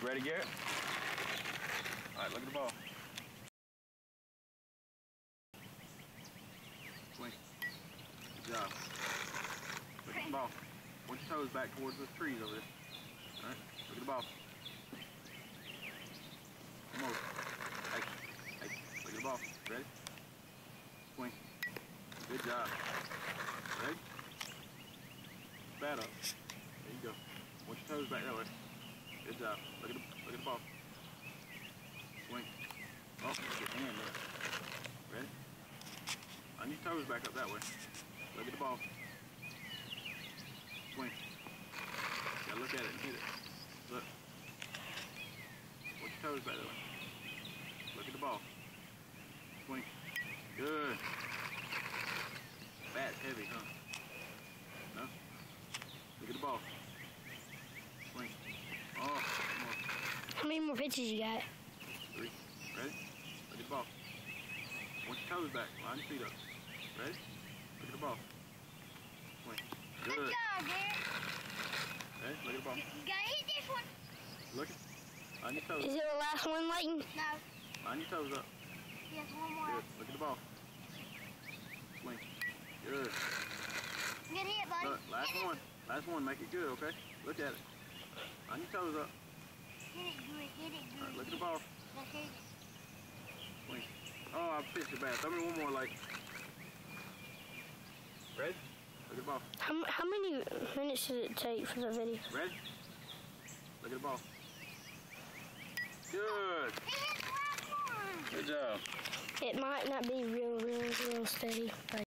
Ready, Garrett? Alright, look at the ball. Swing. Good job. Look at the ball. Point your toes back towards the trees over there. Alright, look at the ball. Come over. Hey, look at the ball. Ready? Swing. Good job. Ready? Bat up. There you go. Point your toes back that way. Good job. Look at the ball. Swing. Oh, your hand there. Ready? On your toes back up that way. Look at the ball. Swing. Gotta look at it and hit it. Look. Point your toes back that way. Look at the ball. Swing. Good. Bat's heavy, huh? No? Look at the ball. Swing. Oh, come on. How many more pitches you got? 3. Ready? Look at the ball. Point your toes back. Line your feet up. Ready? Look at the ball. Swing. Good. Good job, Garrett. Ready? Look at the ball. You gotta hit this one. Look. On your toes. Is it the last one, Layton? No. On your toes up. Yes, one more. Good. Look at the ball. Swing. Good. Good hit, buddy. Look, last hit one. It. Last one. Make it good, okay? Look at it. On your toes up. Hit it good. Hit it good. All right, look at the ball. That's it. Swing. Oh, I pitched it bad. Throw me one more, like. Ready? Look at the ball. How many minutes did it take for the video? Ready? Look at the ball. Good. He hit the last one. Good job. It might not be real steady, but